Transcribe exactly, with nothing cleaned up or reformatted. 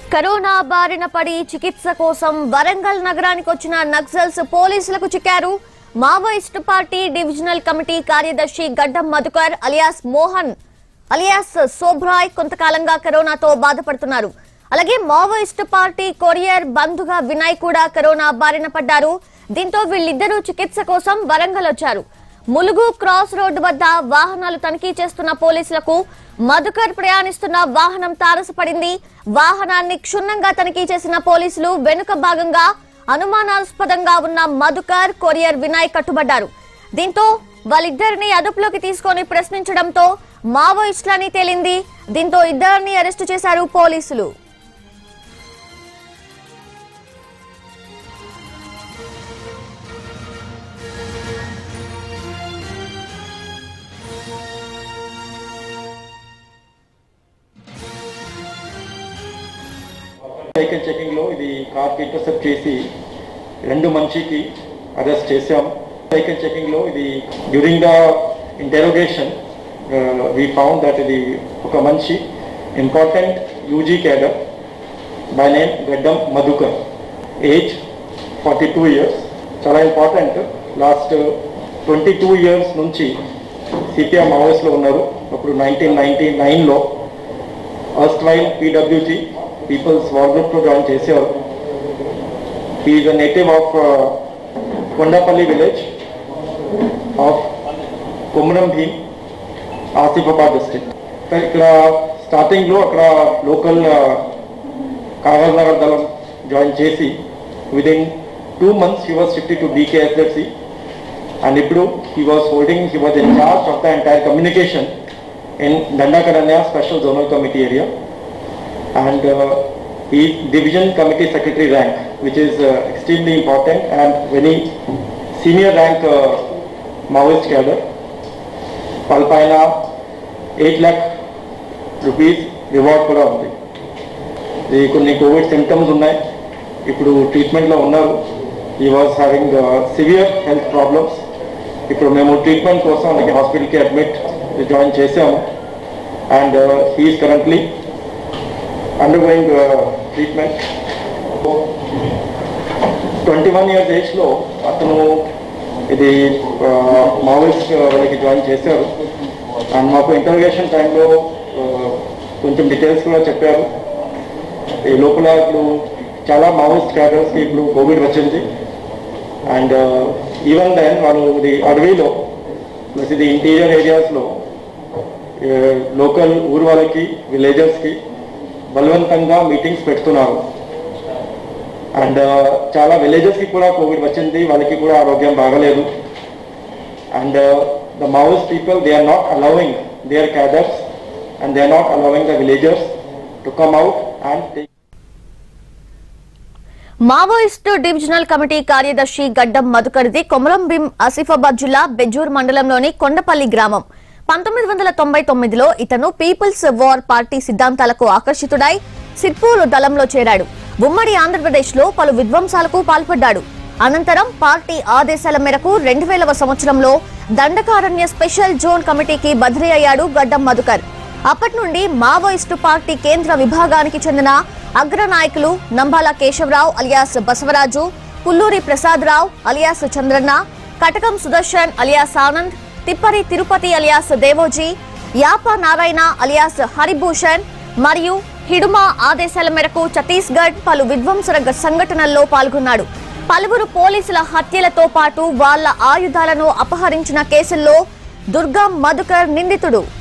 Corona బారిన పడి చికిత్స కోసం వరంగల్ నగరానికి వచ్చిన నక్సల్స్ పోలీసులకు చిక్కారు. మావోయిస్ట్ పార్టీ డివిజనల్ కమిటీ కార్యదర్శి గడ్డం మధుకర్ అలియాస్ మోహన్ అలియాస్ సోబ్రాయ్ కొంతకాలంగా కరోనాతో బాధపడుతున్నారు. అలాగే మావోయిస్ట్ పార్టీ కొరియర్ బంధుగా వినయ్ కూడా కరోనా బారిన పడ్డారు. దీంతో వీళ్ళిద్దరూ చికిత్స కోసం వరంగల్ వచ్చారు. ములుగు క్రాస్ రోడ్డు వద్ద వాహనాలు తనిఖీ చేస్తున్న పోలీసులకు మధుకర్ ప్రయాణిస్తున్న వాహనం తారసపడింది. వాహనాన్ని క్షుణ్ణంగా తనిఖీ చేసిన పోలీసులు వెనుక భాగంగా అనుమానాస్పదంగా ఉన్న మధుకర్ కొరియర్ వినయ్ కట్టుబడ్డారు. దీంతో వాళ్ళిద్దరిని అదుపులోకి తీసుకొని ప్రశ్నించడంతో మావోయిస్టులని తేలింది. దీంతో ఇద్దరిని అరెస్టు చేశారు పోలీసులు. వెహికల్ చెకింగ్ లో ఇది కార్ కి ఇంటర్సెప్ట్ చేసి రెండు మనిషికి అరెస్ట్ చేశాం. వెహికల్ చెకింగ్ లో ఇది during the interrogation we found that ఇది ఒక మనిషి important UG cadre by name Gaddam Madhukar, age forty two years. చాలా important. Last twenty two years నుంచి సిపిఎం మావోయిస్ట్లో ఉన్నారు. అప్పుడు నైన్టీన్ నైన్టీ నైన్లో erstwhile PWG people's war group తో జాయిన్ చేశారు. He is a native of Kondapalli village of Komaram Bheem, Asifabad district. ఇక్కడ స్టార్టింగ్లో అక్కడ లోకల్ కాగజ్ నగర్ దళం జాయిన్ చేసి within two months he was shifted to DKSFC and ఇప్పుడు he was holding he was in charge of the entire communication in Dandakadanya Special Zonal Committee area, and uh, he is Division Committee Secretary rank, which is uh, extremely important and very senior rank uh, Maoist cadre. Palpaina eight lakh rupees reward kuda undi. The konni COVID symptoms unnai, ippudu treatment lo unnaru. He was having uh, severe health problems. Ippudu memu treatment kosam aniki hospital ki admit join చేసాము and uh, he is currently undergoing uh, treatment. twenty-one years age లో అతను ఇది Maoist వాళ్ళకి join చేశారు and మాకు intuition టైంలో కొంచెం details కూడా చెప్పారు. ఈ లోపల ఇప్పుడు చాలా మావోయిస్ట్ క్యాడర్స్కి ఇప్పుడు కోవిడ్ వచ్చింది అండ్ ఈవెన్ దెన్ వాళ్ళు ఇది అడవిలో ప్లస్ ఇది ఇంటీరియర్ ఏరియాస్లో లోకల్ ఊరు వాళ్ళకి విలేజర్స్కి బలవంతంగా మీటింగ్స్ పెడుతున్నారు అండ్ చాలా విలేజెస్కి కూడా కోవిడ్ వచ్చింది, వాళ్ళకి కూడా ఆరోగ్యం బాగలేదు and the Maoist people they are not allowing their cadres and they are not allowing the villagers to come out and take. Maoist divisional committee కార్యదర్శి గడ్డం మధుకర్ది కొమరం భీం ఆసిఫాబాద్ జిల్లా బెజ్జూర్ మండలంలోని కొండపల్లి గ్రామం. పంతొమ్మిది వందల తొంభై తొమ్మిదిలో ఇతను పీపుల్స్ వార్ పార్టీ సిద్ధాంతాలకు ఆకర్షితుడై సిర్పూర్ దళంలో చేరాడు. ఉమ్మడి ఆంధ్రప్రదేశ్ లో పలు విధ్వంసాలకు పాల్పడ్డాడు. అనంతరం పార్టీ ఆదేశాల మేరకు రెండు వేలవ సంవత్సరంలో దండకారణ్య స్పెషల్ జోన్ కమిటీకి బదిలీ అయ్యాడు గడ్డం మధుకర్. అప్పటి నుండి మావోయిస్టు పార్టీ కేంద్ర విభాగానికి చెందిన అగ్రనాయకులు Nambala Keshavarao alias Basavaraju, Pulluri Prasadarao alias Chandranna, Katakam Sudarshan alias Anand, Tippari Tirupati alias Devoji, Yapa Narayana alias Haribhushan మరియు హిడుమా ఆదేశాల మేరకు ఛత్తీస్గఢ్ పలు విధ్వంసర సంఘటనల్లో పాల్గొన్నాడు. పలువురు పోలీసుల హత్యలతో పాటు వాళ్ల ఆయుధాలను అపహరించిన కేసుల్లో దుర్గా మధుకర్ నిందితుడు.